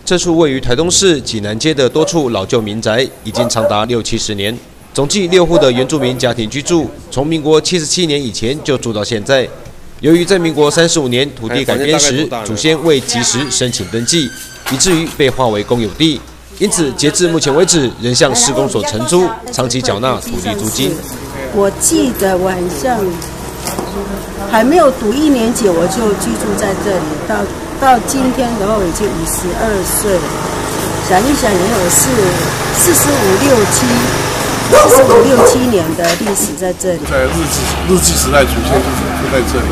这处位于台东市济南街的多处老旧民宅，已经长达60-70年，总计6户的原住民家庭居住，从民国77年以前就住到现在。由于在民国35年土地改编时，祖先未及时申请登记，以至于被划为公有地，因此截至目前为止，仍向市公所承租，长期缴纳土地租金。 我记得晚上还没有读1年级，我就居住在这里，到今天的话已经52岁了。想一想，也有45、67年的历史在这里。 在日治时代，祖先就在这里。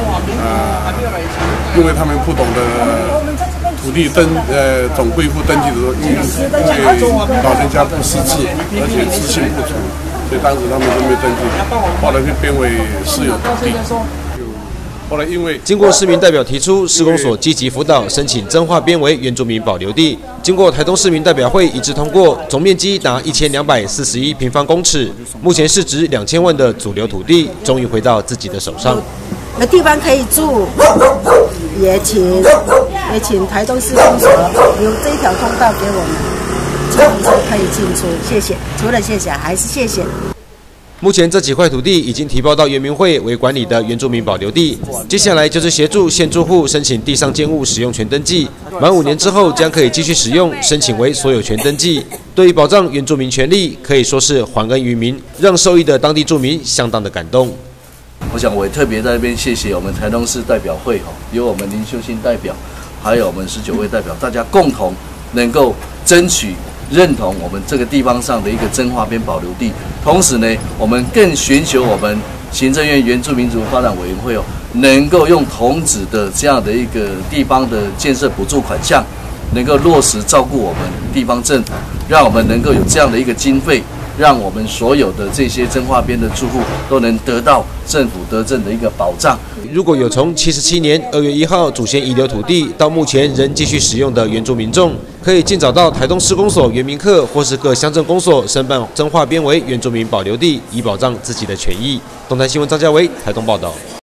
因为他们不懂得土地总归户登记的时候，因为老人家不识字，而且资讯不足，所以当时他们都没有登记。后来就变为私有土地。后来因为经过市民代表提出，市公所积极辅导申请增划编为原住民保留地，经过台东市民代表会一致通过，总面积达1241平方公尺，目前市值2000万的主流土地，终于回到自己的手上。 有地方可以住，也请台东市公所有这一条通道给我们，这样就可以进出。谢谢，除了谢谢还是谢谢。 目前这几块土地已经提报到原民会为管理的原住民保留地，接下来就是协助现住户申请地上建物使用权登记，满5年之后将可以继续使用，申请为所有权登记。对于保障原住民权利，可以说是还恩于民，让受益的当地住民相当的感动。 我想我也特别在这边谢谢我们台东市代表会有我们林秀馨代表，还有我们19位代表，大家共同能够争取认同我们这个地方上的一个增划编保留地，同时呢，我们更寻求我们行政院原住民族发展委员会能够用同址的这样的一个地方的建设补助款项，能够落实照顾我们地方政府，让我们能够有这样的一个经费，让我们所有的这些增划编的住户都能得到政府德政的一个保障。 如果有从77年2月1号祖先遗留土地到目前仍继续使用的原住民众，可以尽早到台东市公所原民课或是各乡镇公所申办增划编为原住民保留地，以保障自己的权益。东台新闻张家维台东报道。